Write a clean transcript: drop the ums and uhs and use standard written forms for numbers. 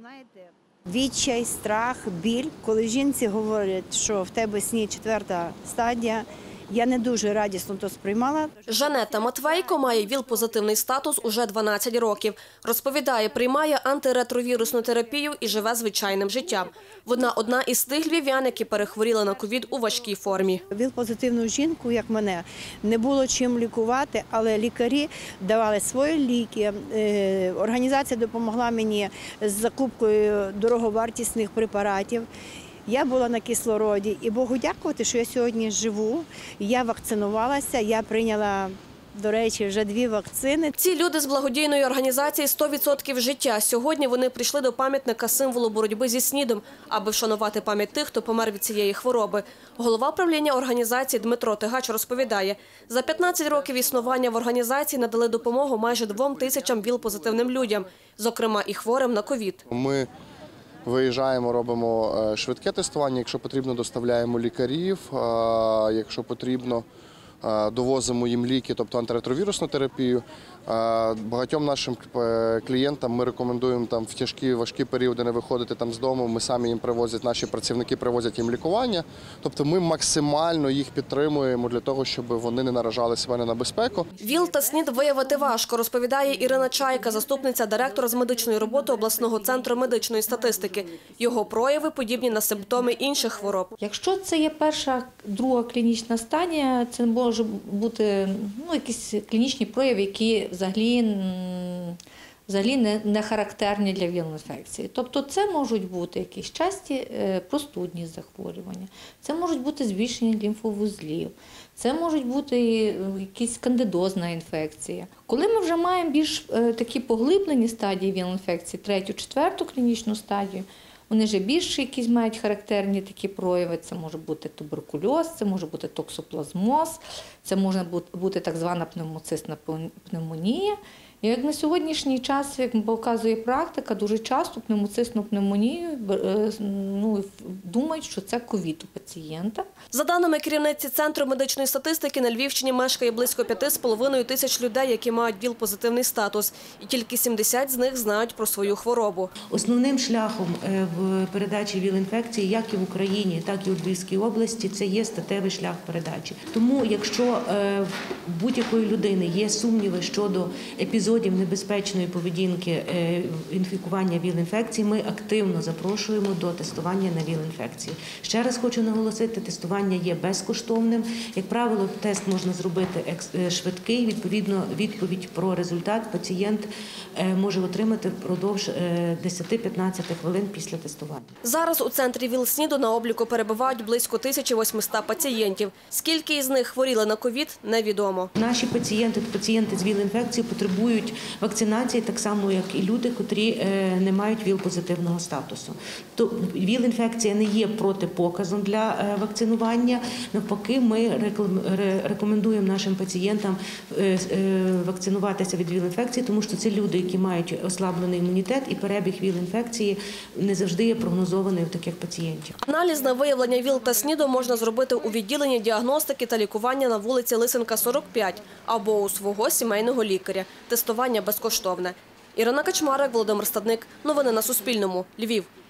Відчай, страх, біль. Коли жінці говорять, що в тебе СНІД 4-та стадія, я не дуже радісно то сприймала. Жанета Матвейко має ВІЛ-позитивний статус уже 12 років. Розповідає, приймає антиретровірусну терапію і живе звичайним життям. Вона одна із тих львів'ян, які перехворіли на ковід у важкій формі. ВІЛ-позитивну жінку, як мене, не було чим лікувати, але лікарі давали свої ліки. Організація допомогла мені з закупкою дороговартісних препаратів. Я була на кислороді і Богу дякувати, що я сьогодні живу. Я вакцинувалася, я прийняла, до речі, вже 2 вакцини. Ці люди з благодійної організації «100% життя». Сьогодні вони прийшли до пам'ятника символу боротьби зі СНІДом, аби вшанувати пам'ять тих, хто помер від цієї хвороби. Голова правління організації Дмитро Тигач розповідає, за 15 років існування в організації надали допомогу майже 2 тисячам ВІЛ-позитивним людям, зокрема і хворим на ковід. Ми виїжджаємо, робимо швидке тестування, якщо потрібно, доставляємо лікарів, якщо потрібно, довозимо їм ліки, тобто антиретровірусну терапію. Багатьом нашим клієнтам ми рекомендуємо в тяжкі, важкі періоди не виходити з дому, ми самі їм привозять, наші працівники привозять їм лікування. Тобто ми максимально їх підтримуємо для того, щоб вони не наражали себе на небезпеку. ВІЛ та СНІД виявити важко, розповідає Ірина Чайка, заступниця директора з медичної роботи обласного центру медичної статистики. Його прояви подібні на симптоми інших хвороб. Якщо це є перша, друга клінічна стадія, це може бути якісь клінічні прояви, які взагалі не характерні для ВІЛ-інфекції. Тобто це можуть бути якісь часті простудні захворювання, це можуть бути збільшення лімфовузлів, це можуть бути якась кандидозна інфекція. Коли ми вже маємо більш такі поглиблені стадії ВІЛ-інфекції, 3-ю, 4-ту клінічну стадію, вони вже більше якісь мають характерні такі прояви. Це може бути туберкульоз, це може бути токсоплазмоз, це може бути так звана пневмоцистна пневмонія. І як на сьогоднішній час, як показує практика, дуже часто пневмоцистну пневмонію думають, що це ковід у пацієнта. За даними керівниці Центру медичної статистики, на Львівщині мешкає близько 5,5 тисяч людей, які мають ВІЛ-позитивний статус. І тільки 70 з них знають про свою хворобу. Основним шляхом в передачі ВІЛ-інфекції, як і в Україні, так і у Львівській області, це є статевий шлях передачі. Тому, якщо в будь-якої людини є сумніви щодо епізодів небезпечної поведінки інфікування ВІЛ-інфекції, ми активно запрошуємо до тестування на ВІЛ-інфекції. Ще раз хочу наголосити, тестування є безкоштовним. Як правило, тест можна зробити швидкий, відповідно, відповідь про результат пацієнт може отримати впродовж 10-15 хвилин після тестування. Зараз у центрі ВІЛ-СНІДу на обліку перебувають близько 1800 пацієнтів. Скільки із них хворіли на ковід, невідомо. Наші пацієнти з ВІЛ-інфекцією потребують вакцинації так само, як і люди, котрі не мають ВІЛ-позитивного статусу. То ВІЛ-інфекція не є протипоказом для вакцинування. Навпаки, ми рекомендуємо нашим пацієнтам вакцинуватися від ВІЛ-інфекції, тому що це люди, які мають ослаблений імунітет, і перебіг ВІЛ-інфекції не завжди є прогнозований у таких пацієнтів. Аналіз на виявлення ВІЛ та СНІДу можна зробити у відділенні діагностики та лікування на вулиці Лисенка, 45 або у свого сімейного лікаря. Тестування безкоштовне. Ірина Качмарик, Володимир Стадник. Новини на Суспільному. Львів.